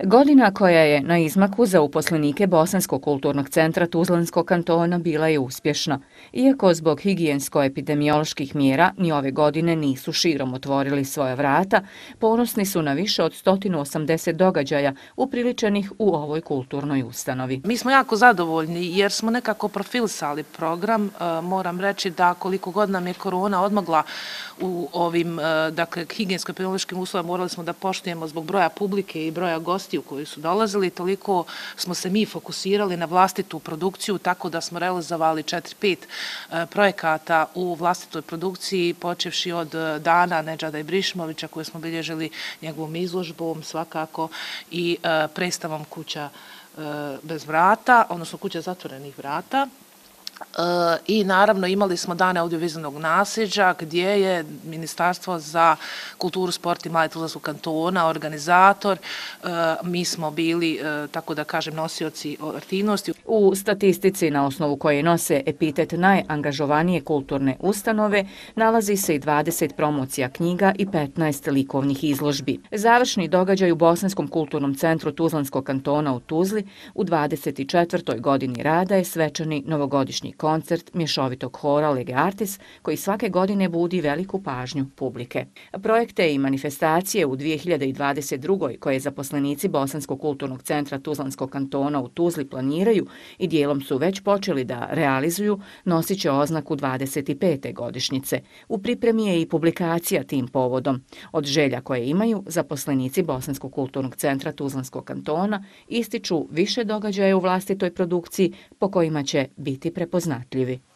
Godina koja je na izmaku za uposlenike Bosanskog kulturnog centra Tuzlanskog kantona bila je uspješna. Iako zbog higijensko-epidemioloških mjera ni ove godine nisu širom otvorili svoja vrata, ponosni su na više od 180 događaja upriličenih u ovoj kulturnoj ustanovi. Mi smo jako zadovoljni jer smo nekako profilisali program. Moram reći da koliko god nam je korona odmogla u ovim higijensko-epidemiološkim uslovima, morali smo da poštujemo zbog broja publike i broja gostiju koji su dolazili, toliko smo se mi fokusirali na vlastitu produkciju, tako da smo realizovali 4-5 projekata u vlastitoj produkciji, počevši od dana Nedžada Ibrišimovića koje smo bilježili njegovom izložbom svakako i predstavom Kuća bez vrata, odnosno Kuća zatvorenih vrata. I naravno imali smo dane audiovizualnog nasljeđa gdje je Ministarstvo za kulturu, sport i mlade Tuzlanskog kantona organizator. Mi smo bili, tako da kažem, nosioci aktivnosti. U statistici na osnovu koje nose epitet najangažovanije kulturne ustanove nalazi se i 20 promocija knjiga i 15 likovnih izložbi. Završni događaj u Bosanskom kulturnom centru Tuzlanskog kantona u Tuzli u 24. godini rada je svečani novogodišnji koncert mješovitog hora Lege Artis koji svake godine budi veliku pažnju publike. Projekte i manifestacije u 2022. koje zaposlenici Bosanskog kulturnog centra Tuzlanskog kantona u Tuzli planiraju i dijelom su već počeli da realizuju, nosit će oznaku 25. godišnjice. U pripremi je i publikacija tim povodom. Od želja koje imaju, zaposlenici Bosanskog kulturnog centra Tuzlanskog kantona ističu više događaja u vlastitoj produkciji po kojima će biti prepoznatljivi.